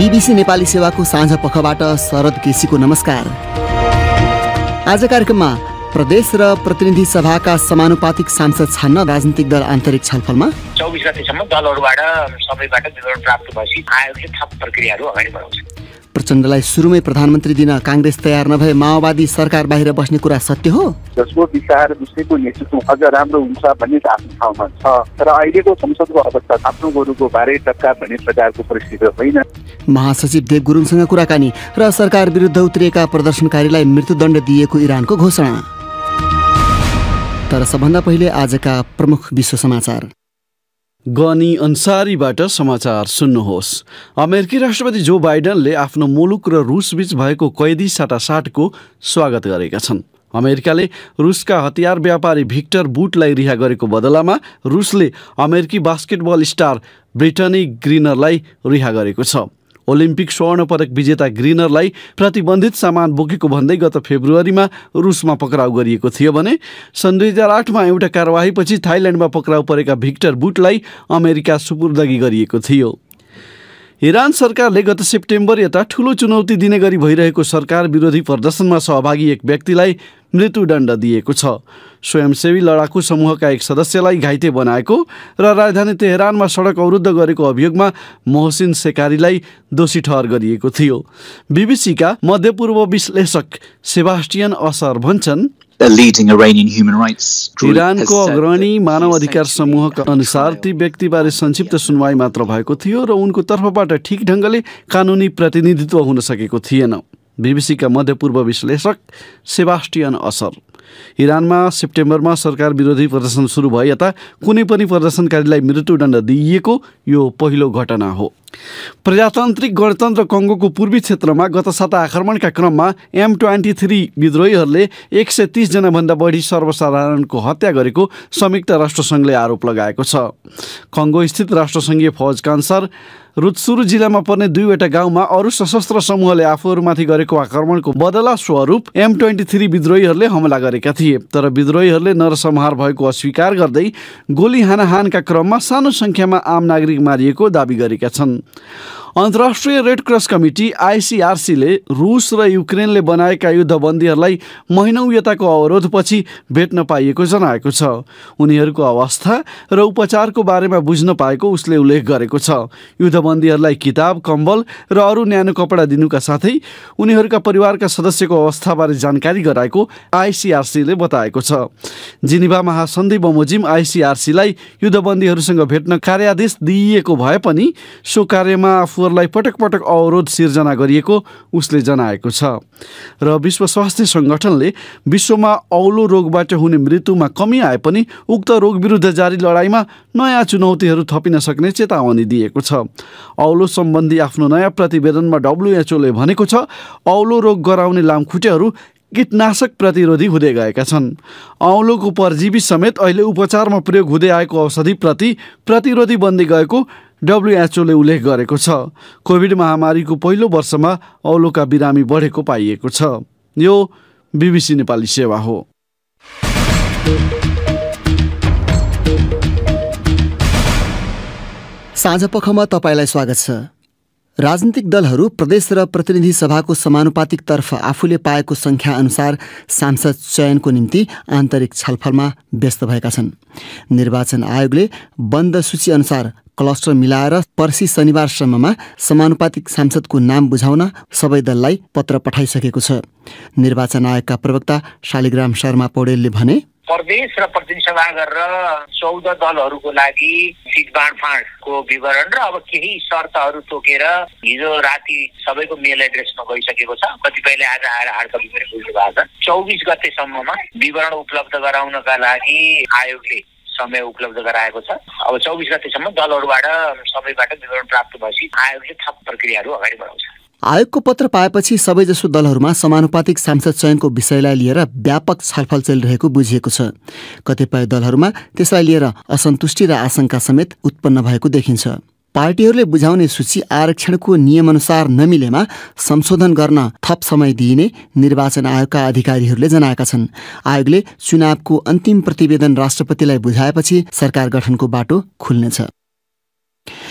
BBC Nepali सेवाको साँझ पखबाट शरद केसीको नमस्कार। आज कार्यक्रममा प्रदेश र प्रतिनिधि सभाका समानुपातिक सांसद छान्न राजनीतिक दल आन्तरिक छलफलमा 24 गतेसम्म दलहरूबाट सबैबाट विवरण प्राप्त भएपछि आयोगले थप प्रक्रियाहरू अगाडि बढाउँछ। प्रचण्डलाई सुरुमै प्रधानमन्त्री दिन काङ्ग्रेस तयार नभए माओवादी सरकार बाहिर बस्ने कुरा सत्य हो? जसको विचार विषयको नेतृत्व अझ राम्रो हुन्छ भन्ने आफ्नो ठाउँमा छ, तर अहिलेको संसदको अवस्था आफ्नो गोरुको बारे टक्का भन्ने प्रकारको परिस्थिति होइन। महासचिव देव गुरुङसँग कुराकानी र सरकार विरुद्ध उत्रिएका प्रदर्शनकारीलाई मृत्युदण्ड दिएको इरानको घोषणा। तर सबभन्दा पहिले आजका प्रमुख विश्व समाचार। गनी अन्सारीबाट समाचार सुन्नुहोस्। अमेरिकी राष्ट्रपति जो बाइडेनले आफ्नो मुलुक र रुसबीच भएको कैदी साटासाटको स्वागत गरेका छन्। अमेरिकाले रुसका हतियार व्यापारी भिक्टर बुटलाई रिहा गरेको बदलामा रुसले अमेरिकी बास्केटबल स्टार ब्रिटनी ग्रिनरलाई रिहा गरेको छ। ओलिम्पिक स्वर्ण पदक विजेता ग्रिनरलाई प्रतिबन्धित सामान बोकेको भन्दै गत फेब्रुअरीमा रुसमा पक्राउ गरिएको थियो भने सन् 2008मा एउटा कारवाहीपछि थाइल्यान्डमा पक्राउ परेका भिक्टर बुटलाई अमेरिका सुपुर्दगी गरिएको थियो। इरान सरकारले गत सेप्टेम्बर यता ठूलो चुनौती दिने गरी भइरहेको सरकार विरोधी प्रदर्शनमा सहभागी एक व्यक्तिलाई मृत्युदण्ड दिएको छ। स्वयंसेवी लडाकु समूहका एक सदस्यलाई घाइते बनाएको र राजधानी तेहरानमा सडक अवरुद्ध गरेको अभियोगमा मोहसिन सेकारीलाई दोषी ठहर गरिएको थियो। बीबीसीका मध्यपूर्व विश्लेषक सेबास्टियन असर भन्छन्, इरानको अग्रणी मानव अधिकार समूहका अनुसार ती व्यक्तिबारे संक्षिप्त सुनवाई मात्र भएको थियो र उनको तर्फबाट ठिक ढङ्गले कानुनी प्रतिनिधित्व हुन सकेको थिएन। बीबीसीका मध्यपूर्व विश्लेषक सेबास्टियन असर। इरानमा सेप्टेम्बरमा सरकार विरोधी प्रदर्शन सुरु भए यता कुनै पनि प्रदर्शनकारीलाई मृत्युदण्ड दिइएको यो पहिलो घटना हो। प्रजातान्त्रिक गणतन्त्र कङ्गोको पूर्वी क्षेत्रमा गत साता आक्रमणका क्रममा M23 विद्रोहीहरूले 130 जनाभन्दा बढी सर्वसाधारणको हत्या गरेको संयुक्त राष्ट्रसङ्घले आरोप लगाएको छ। कङ्गो स्थित राष्ट्रसङ्घीय फौजका अनुसार रुत्सुरु जिल्लामा पर्ने दुईवटा गाउँमा अरू सशस्त्र समूहले आफूहरूमाथि गरेको आक्रमणको बदला स्वरूप M23 विद्रोहीहरूले हमला गरेका थिए। तर विद्रोहीहरूले नरसंहार भएको अस्वीकार गर्दै गोली हानाहानका क्रममा सानो सङ्ख्यामा आम नागरिक मारिएको दाबी गरेका छन्। अन्तर्राष्ट्रिय रेड क्रस कमिटी ICRCले रुस र युक्रेनले बनाएका युद्धबन्दीहरूलाई महिनौँ यताको अवरोधपछि भेट्न पाइएको जनाएको छ। उनीहरूको अवस्था र उपचारको बारेमा बुझ्न पाएको उसले उल्लेख गरेको छ। युद्धबन्दीहरूलाई किताब, कम्बल र अरू न्यानो कपडा दिनुका साथै उनीहरूका परिवारका सदस्यको अवस्थाबारे जानकारी गराएको ICRCले बताएको छ। जिनिभा महासन्धि बमोजिम ICRCलाई युद्धबन्दीहरूसँग भेट्न कार्यादेश दिइएको भए पनि सो कार्यमा आफूहरूलाई पटक पटक अवरोध सिर्जना गरिएको उसले जनाएको छ। र विश्व स्वास्थ्य सङ्गठनले विश्वमा औलो रोगबाट हुने मृत्युमा कमी आए पनि उक्त रोग विरुद्ध जारी लडाइँमा नयाँ चुनौतीहरू थपिन सक्ने चेतावनी दिएको छ। औलो सम्बन्धी आफ्नो नयाँ प्रतिवेदनमा WHOले भनेको छ, औलो रोग गराउने लामखुट्टेहरू कीटनाशक प्रतिरोधी हुँदै गएका छन्। औलोको परजीवी समेत अहिले उपचारमा प्रयोग हुँदै आएको औषधिप्रति प्रतिरोधी बन्दै गएको WHOले उल्लेख गरेको छ। कोभिड महामारीको पहिलो वर्षमा औलोका बिरामी बढेको पाइएको छ। यो बीबीसी नेपाली सेवा हो। साँझ पखमा तपाईँलाई स्वागत छ। राजनीतिक दलहरू प्रदेश र प्रतिनिधि सभाको समानुपातिक तर्फ आफूले पाएको सङ्ख्या अनुसार सांसद चयनको निम्ति आन्तरिक छलफलमा व्यस्त भएका छन्। निर्वाचन आयोगले बन्द सूची अनुसार क्लस्टर मिलाएर पर्सि शनिबारसम्ममा समानुपातिक सांसदको नाम बुझाउन सबै दललाई पत्र पठाइसकेको छ। निर्वाचन आयोगका प्रवक्ता शालिग्राम शर्मा पौडेलले भने, प्रदेश र प्रतिनिधि सभा गरेर 14 दलहरूको लागि सिट बाँडफाँडको विवरण र अब केही शर्तहरू तोकेर हिजो राति सबैको मेल एड्रेसमा गइसकेको छ। कतिपयले आज आएर हार्ड कपी पनि बुझ्नु भएको छ। 24 गतेसम्ममा विवरण उपलब्ध गराउनका लागि आयोगले समय उपलब्ध गराएको छ। अब 24 गतेसम्म दलहरूबाट सबैबाट विवरण प्राप्त भएपछि आयोगले थप प्रक्रियाहरू अगाडि बढाउँछ। आयोगको पत्र पाएपछि सबैजसो दलहरूमा समानुपातिक सांसद चयनको विषयलाई लिएर व्यापक छलफल चलिरहेको बुझिएको छ। कतिपय दलहरूमा त्यसलाई लिएर असन्तुष्टि र आशंका समेत उत्पन्न भएको देखिन्छ। पार्टीहरूले बुझाउने सूची आरक्षणको नियमअनुसार नमिलेमा संशोधन गर्न थप समय दिइने निर्वाचन आयोगका अधिकारीहरूले जनाएका छन्। आयोगले चुनावको अन्तिम प्रतिवेदन राष्ट्रपतिलाई बुझाएपछि सरकार गठनको बाटो खुल्नेछ।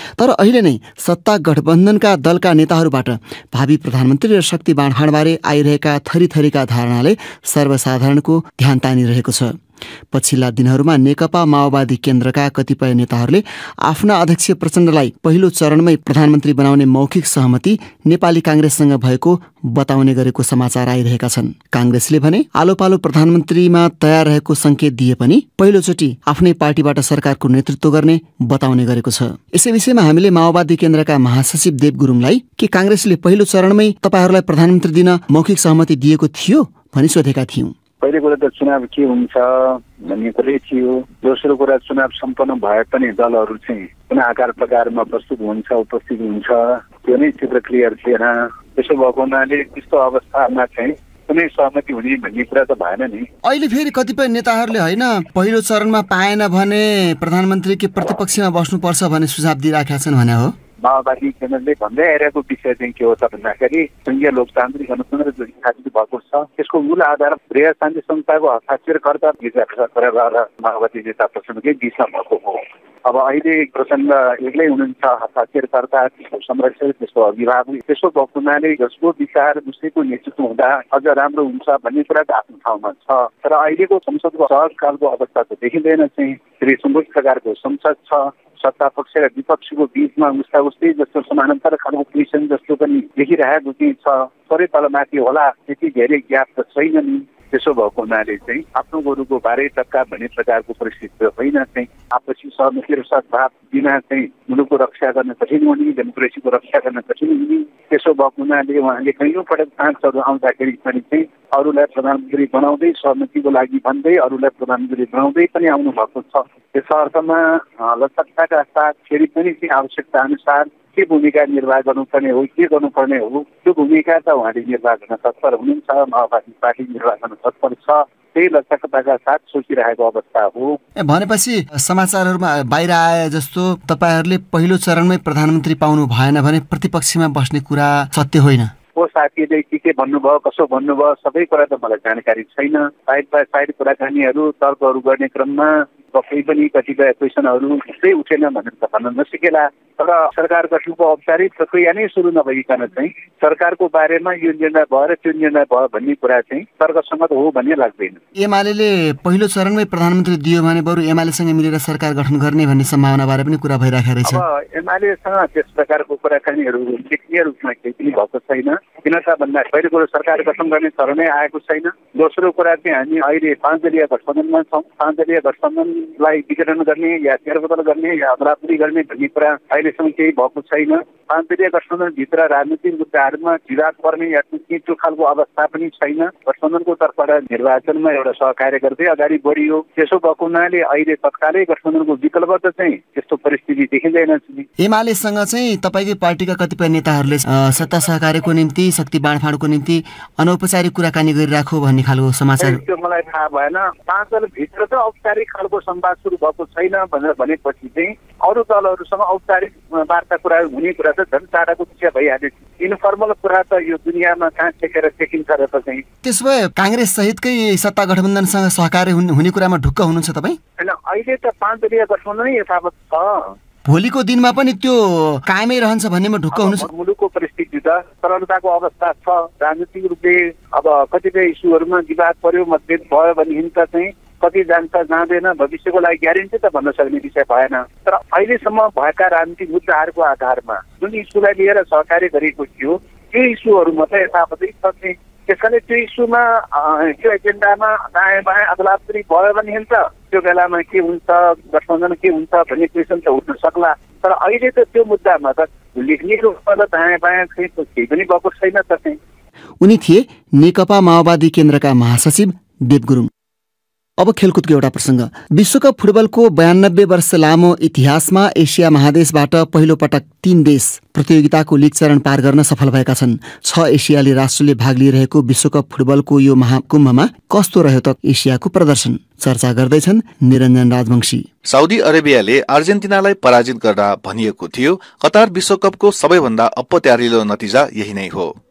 तर अहिले नै सत्ता गठबन्धनका दलका नेताहरूबाट भावी प्रधानमन्त्री र शक्ति बाँडफाँडबारे आइरहेका थरीथरीका धारणाले सर्वसाधारणको ध्यान तानिरहेको छ। पछिल्ला दिनहरूमा नेकपा माओवादी केन्द्रका कतिपय नेताहरूले आफ्ना अध्यक्ष प्रचण्डलाई पहिलो चरणमै प्रधानमन्त्री बनाउने मौखिक सहमति नेपाली काङ्ग्रेससँग भएको बताउने गरेको समाचार आइरहेका छन्। काङ्ग्रेसले भने आलोपालो प्रधानमन्त्रीमा तयार रहेको संकेत दिए पनि पहिलोचोटि आफ्नै पार्टीबाट सरकारको नेतृत्व गर्ने बताउने गरेको छ। यसै विषयमा हामीले माओवादी केन्द्रका महासचिव देव गुरुङलाई के काङ्ग्रेसले पहिलो चरणमै तपाईहरूलाई प्रधानमन्त्री दिन मौखिक सहमति दिएको थियो भनी सोधेका थियौं। पहिलो कुरा त चुनाव के हुन्छ भन्ने कुरै थियो। दोस्रो कुरा चुनाव सम्पन्न भए पनि दलहरू चाहिँ कुनै आकार प्रकारमा प्रस्तुत हुन्छ उपस्थित हुन्छ त्यो नै चित्र क्लियर थिएन। त्यसो भएको हुनाले त्यस्तो अवस्थामा चाहिँ कुनै सहमति हुने भन्ने कुरा त भएन नि। अहिले फेरि कतिपय नेताहरूले होइन पहिलो चरणमा पाएन भने प्रधानमन्त्री के प्रतिपक्षमा बस्नुपर्छ भन्ने सुझाव दिइराखेका छन् भने हो। माओवादी केन्द्रले भन्दै आइरहेको विषय चाहिँ के हो त भन्दाखेरि संघीय लोकतान्त्रिक गणतन्त्र जो स्थापित भएको छ त्यसको मूल आधार बृहत शान्ति संस्थाको हस्ताक्षरकर्ता गरेर माओवादी नेता प्रचण्डकै बिचमा भएको हो। अब अहिले प्रचण्ड एक्लै हुनुहुन्छ हस्ताक्षरकर्ता, त्यसको संरक्षक, त्यसको अभिभावक। त्यसो भएको हुनाले जसको विचार उसैको नेतृत्व हुँदा अझ राम्रो हुन्छ भन्ने कुरा त आफ्नो ठाउँमा छ। तर अहिलेको संसदको सहजकालको अवस्था त देखिँदैन चाहिँ त्रिसङ्गत प्रकारको संसद छ। सत्ता पक्ष र विपक्षीको बिचमा उस्तै जस्तो समानान्तर खालको पोजिसन जस्तो पनि देखिरहेको चाहिँ छ। थोरै तलमाथि होला, त्यति धेरै ग्याप त छैन नि। त्यसो भएको हुनाले चाहिँ आफ्नो गोरुको बाह्रै टक्का भन्ने प्रकारको परिस्थिति होइन। चाहिँ आपसी सहमति र सद्भाव बिना चाहिँ मुलुकको रक्षा गर्न कठिन हुने, डेमोक्रेसीको रक्षा गर्न कठिन हुने। त्यसो भएको हुनाले उहाँले कैयौँ पटक चान्सहरू आउँदाखेरि पनि चाहिँ अरूलाई प्रधानमन्त्री बनाउँदै सहमतिको लागि भन्दै अरूलाई प्रधानमन्त्री बनाउँदै पनि आउनु भएको छ। त्यस अर्थमा लचकताका साथ फेरि पनि चाहिँ आवश्यकता अनुसार के भूमिका निर्वाह गर्नुपर्ने हो, के गर्नुपर्ने हो, त्यो भूमिका त उहाँले निर्वाह गर्न तत्पर हुनुहुन्छ। माओवादी पार्टी निर्वाह गर्न तत्पर छ। त्यही लचकताका साथ सोचिरहेको अवस्था हो। भनेपछि समाचारहरूमा बाहिर आए जस्तो तपाईहरूले पहिलो चरणमै प्रधानमन्त्री पाउनु भएन भने प्रतिपक्षमा बस्ने कुरा सत्य होइन। को साथीले के भन्नुभयो, कसो भन्नुभयो, सबै कुरा त मलाई जानकारी छैन। साइड बाई साइड कुराकानीहरू तर्कहरू गर्ने क्रममा पक्कै पनि कतिपय क्वेसनहरू त्यही उठेन भनेर त भन्न नसकेला। तर सरकार गठनको औपचारिक प्रक्रिया नै सुरु नभइकन चाहिँ सरकारको बारेमा यो निर्णय भयो र त्यो निर्णय भयो भन्ने कुरा चाहिँ तर्कसम्मत हो भन्ने लाग्दैन। एमाले पहिलो चरणमै प्रधानमन्त्री दियो भने बरु एमालेसँग मिलेर सरकार गठन गर्ने भन्ने सम्भावनाबारे पनि कुरा भइरहेको रहेछ। अब एमालेसँग त्यस प्रकारको कुराकानीहरू लेख्ने रूपमा केही पनि भएको छैन। किन त भन्दा पहिलो कुरो सरकार गठन गर्ने चरणै आएको छैन। दोस्रो कुरा चाहिँ हामी अहिले 5 दलीय गठबन्धनमा छौँ। 5 दलीय गठबन्धनलाई विघटन गर्ने या फेरबदल गर्ने या अदलाबदली गर्ने भन्ने कुरा अहिलेसम्म केही भएको छैन। 5 दलीय गठबन्धनभित्र राजनीतिक मुद्दाहरूमा विवाद पर्ने या त्यो खालको अवस्था पनि छैन। गठबन्धनको तर्फबाट निर्वाचनमा एउटा सहकार्य गर्दै अगाडि बढियो। त्यसो भएको हुनाले अहिले तत्कालै गठबन्धनको विकल्प त चाहिँ त्यस्तो परिस्थिति देखिँदैन। एमालेसँग चाहिँ तपाईँकै पार्टीका कतिपय नेताहरूले सत्ता सहकार्यको निम्ति, शक्ति बाँडफाँडको निम्ति अनौपचारिक कुराकानी गरिराखो भन्ने खालको समाचार त्यो मलाई थाहा भएन। 5 दलभित्र त औपचारिक खालको संवाद सुरु भएको छैन भनेर भनेपछि चाहिँ अरू दलहरूसँग औपचारिक वार्ता कुरा हुने कुरा त झन् टाढाको विषय भइहाल्यो। इन्फर्मल कुरा त यो दुनियाँमा कहाँ टेकेर टेकिन्छ र त चाहिँ। त्यसो भए काङ्ग्रेस सहितकै सत्ता गठबन्धनसँग सहकार्य हुने कुरामा ढुक्क हुनुहुन्छ तपाईँ? होइन, अहिले त 5 दलीय गठबन्धनै यथावत छ। भोलिको दिनमा पनि त्यो कायमै रहन्छ भन्नेमा ढुक्क हुनुहुन्छ? मुलुकको परिस्थिति त तरलताको अवस्था छ। राजनीतिक रूपले अब कतिपय इस्युहरूमा विवाद पर्यो, मतभेद भयो भनेदेखि त चाहिँ कति जान्छ जाँदैन भविष्यको लागि ग्यारेन्टी त भन्न सक्ने विषय भएन। तर अहिलेसम्म भएका राजनीतिक मुद्दाहरूको आधारमा जुन इस्युलाई लिएर सहकार्य गरेको थियो त्यो इस्युहरू मात्रै यथावतै छ। त्यस कारणले त्यो इस्युमा त्यो एजेन्डामा दायाँ बायाँ अदलाबदली भयो भनेदेखि त त्यो बेलामा के हुन्छ, गठबन्धन के हुन्छ भन्ने क्वेसन त उठ्न सक्ला। तर अहिले त त्यो मुद्दामा त लेख्ने रूपमा त दायाँ बायाँ केही पनि भएको छैन त चाहिँ। उनी थिए नेकपा माओवादी केन्द्रका महासचिव देव गुरुङ। अब खेलकुदको एउटा प्रसङ्ग। विश्वकप फुटबलको 92 वर्ष लामो इतिहासमा एसिया महादेशबाट पहिलो पटक 3 देश प्रतियोगिताको लीग चरण पार गर्न सफल भएका छन्। 6 एसियाली राष्ट्रले भाग लिइरहेको विश्वकप फुटबलको यो महाकुम्भमा कस्तो रह्यो त एसियाको प्रदर्शन? चर्चा गर्दैछन् निरञ्जन राजवंशी। साउदी अरेबियाले अर्जेन्टिनालाई पराजित गर्दा भनिएको थियो कतार विश्वकपको सबैभन्दा अपत्यारिलो नतिजा यही नै हो।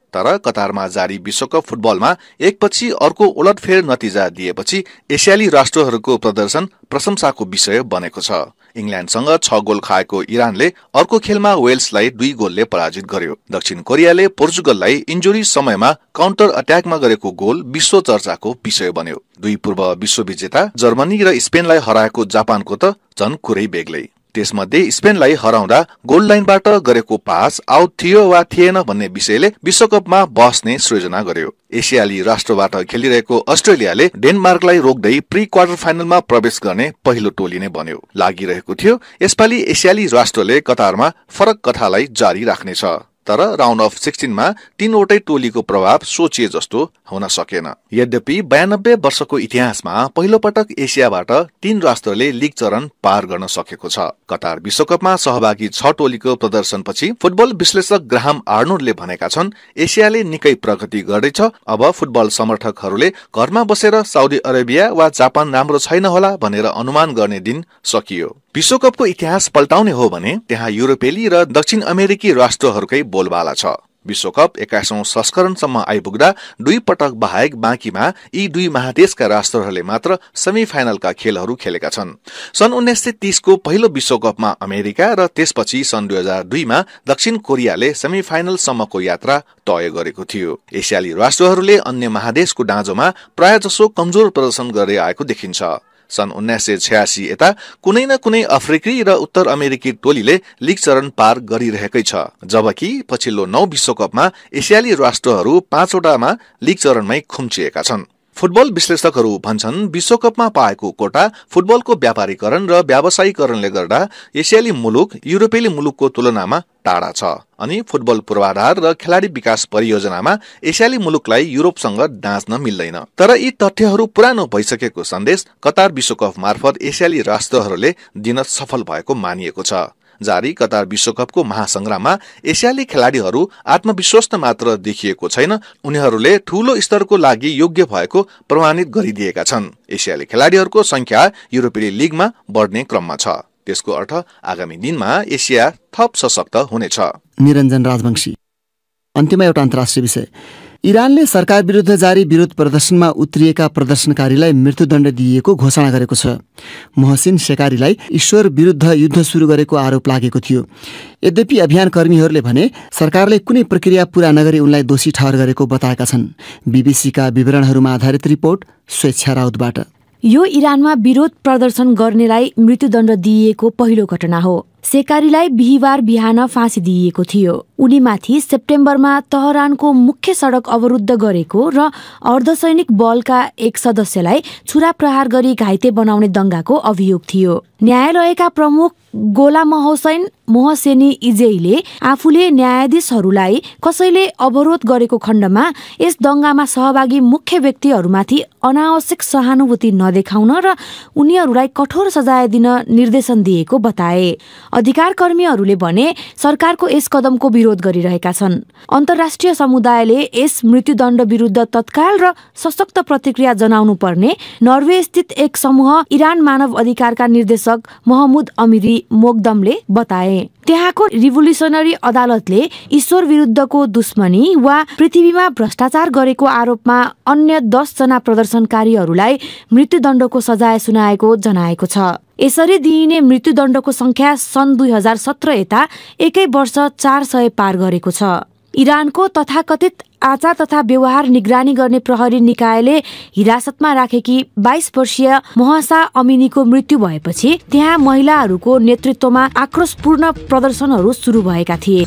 तर कतारमा जारी विश्वकप फुटबलमा एकपछि अर्को उलटफेर नतिजा दिएपछि एसियाली राष्ट्रहरूको प्रदर्शन प्रशंसाको विषय बनेको छ। इंग्ल्यान्डसँग 6 गोल खाएको इरानले अर्को खेलमा वेल्सलाई 2 गोलले पराजित गर्यो। दक्षिण कोरियाले पोर्चुगललाई इन्जुरी समयमा काउन्टर अट्याकमा गरेको गोल विश्व चर्चाको विषय बन्यो। 2 पूर्व विश्वविजेता जर्मनी र स्पेनलाई हराएको जापानको त झन् कुरै बेग्लै। त्यसमध्ये स्पेनलाई हराउँदा गोल लाइनबाट गरेको पास आउट थियो वा थिएन भन्ने विषयले विश्वकपमा बहस नै सृजना गर्यो। एसियाली राष्ट्रबाट खेलिरहेको अस्ट्रेलियाले डेनमार्कलाई रोक्दै प्री क्वार्टर फाइनलमा प्रवेश गर्ने पहिलो टोली नै बन्यो। लागिरहेको थियो यसपालि एसियाली राष्ट्रले कतारमा फरक कथालाई जारी राख्नेछ। तर राउन्ड अफ 16 मा 3 वटै टोलीको प्रभाव सोचिए जस्तो हुन सकेन। यद्यपि 92 वर्षको इतिहासमा पहिलो पटक एसियाबाट 3 राष्ट्रले लीग चरण पार गर्न सकेको छ। कतार विश्वकपमा सहभागी 6 टोलीको प्रदर्शनपछि फुटबल विश्लेषक ग्राहम आर्नोल्डले भनेका छन् एसियाले निकै प्रगति गर्दैछ। अब फुटबल समर्थकहरूले घरमा बसेर साउदी अरेबिया वा जापान राम्रो छैन होला भनेर अनुमान गर्ने दिन सकियो। विश्वकपको इतिहास पल्टाउने हो भने त्यहाँ युरोपेली र दक्षिण अमेरिकी राष्ट्रहरूकै बोलबाला छ। विश्वकप 21औं संस्करणसम्म आइपुग्दा 2 पटक बाहेक बाँकीमा यी 2 महादेशका राष्ट्रहरूले मात्र सेमी फाइनलका खेलहरू खेलेका छन्। सन् 1930 को पहिलो विश्वकपमा अमेरिका र त्यसपछि सन् 2002 मा दक्षिण कोरियाले सेमी फाइनल सम्मको यात्रा तय गरेको थियो। एसियाली राष्ट्रहरूले अन्य महादेशको डाँजोमा प्राय जसो कमजोर प्रदर्शन गर्दै आएको देखिन्छ। सन् 1986 यता कुनै न कुनै अफ्रिकी र उत्तर अमेरिकी टोलीले लीग चरण पार गरिरहेकै छ, जबकि पछिल्लो 9 विश्वकपमा एसियाली राष्ट्रहरू 5 वटामा लीग चरणमै खुम्चिएका छन्। फुटबल विश्लेषकहरू भन्छन् विश्वकपमा पाएको कोटा फुटबलको व्यापारीकरण र व्यावसायीकरणले गर्दा एसियाली मुलुक युरोपेली मुलुकको तुलनामा टाढा छ अनि फुटबल पूर्वाधार र खेलाडी विकास परियोजनामा एसियाली मुलुकलाई युरोपसँग डाँच्न मिल्दैन। तर यी तथ्यहरू पुरानो भइसकेको सन्देश कतार विश्वकप मार्फत एसियाली राष्ट्रहरूले दिन सफल भएको मानिएको छ। जारी कतार विश्वकपको महासंग्राममा एसियाली खेलाडीहरू आत्मविश्वस्त मात्र देखिएको छैन, उनीहरूले ठूलो स्तरको लागि योग्य भएको प्रमाणित गरिदिएका छन्। एसियाली खेलाडीहरूको संख्या युरोपेली लीगमा बढ्ने क्रममा छ। त्यसको अर्थ आगामी दिनमा एसिया थप सशक्त हुनेछ। निरञ्जन राजवंशी। अन्त्यमा एउटा अन्तर्राष्ट्रिय विषय। इरानले सरकार विरुद्ध जारी विरोध प्रदर्शनमा उत्रिएका प्रदर्शनकारीलाई मृत्युदण्ड दिइएको घोषणा गरेको छ। मोहसिन शेकारीलाई ईश्वर विरुद्ध युद्ध सुरु गरेको आरोप लागेको थियो। यद्यपि अभियानकर्मीहरूले भने सरकारले कुनै प्रक्रिया पूरा नगरी उनलाई दोषी ठहर गरेको बताएका छन्। बीबीसीका विवरणहरूमा आधारित रिपोर्ट स्वेच्छा राउतबाट। यो इरानमा विरोध प्रदर्शन गर्नेलाई मृत्युदण्ड दिइएको पहिलो घटना हो। शेकारीलाई बिहिबार बिहान फाँसी दिइएको थियो। उनीमाथि सेप्टेम्बरमा तहरानको मुख्य सडक अवरुद्ध गरेको र अर्धसैनिक बलका एक सदस्यलाई छुरा प्रहार गरी घाइते बनाउने दंगाको अभियोग थियो। न्यायालयका प्रमुख गोलाम हुसैन मोहसेनी इजेईले आफूले न्यायाधीशहरूलाई कसैले अवरोध गरेको खण्डमा यस दंगामा सहभागी मुख्य व्यक्तिहरूमाथि अनावश्यक सहानुभूति नदेखाउन र उनीहरूलाई कठोर सजाय दिन निर्देशन दिएको बताए। अधिकार कर्मीहरूले भने सरकारको यस कदमको विरोध गरिरहेका छन्। अन्तर्राष्ट्रिय समुदायले यस मृत्युदण्ड विरुद्ध तत्काल र सशक्त प्रतिक्रिया जनाउनु पर्ने नर्वे स्थित एक समूह इरान मानव अधिकारका निर्देशक महमुद अमिरी मोकदमले बताए। त्यहाँको रिभोल्युसनरी अदालतले ईश्वर विरुद्धको दुश्मनी वा पृथ्वीमा भ्रष्टाचार गरेको आरोपमा अन्य 10 जना प्रदर्शनकारीहरूलाई मृत्युदण्डको सजाय सुनाएको जनाएको छ। यसरी दिइने मृत्युदण्डको संख्या सन् 2017 यता एकै वर्ष 400 पार गरेको छ। इरानको तथाकथित आचार तथा व्यवहार निगरानी गर्ने प्रहरी निकायले हिरासतमा राखेकी 22 वर्षीय महसा अमिनीको मृत्यु भएपछि त्यहाँ महिलाहरूको नेतृत्वमा आक्रोशपूर्ण प्रदर्शनहरू सुरु भएका थिए।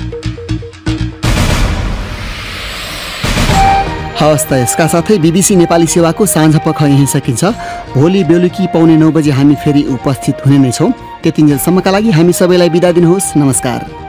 हवस् त यसका साथै बीबीसी नेपाली सेवाको साँझ पख यही सकिन्छ। भोलि बेलुकी 8:45 बजे हामी फेरि उपस्थित हुने नै छौँ। त्यतिन्जेलसम्मका लागि हामी सबैलाई बिदा दिनुहोस्। नमस्कार।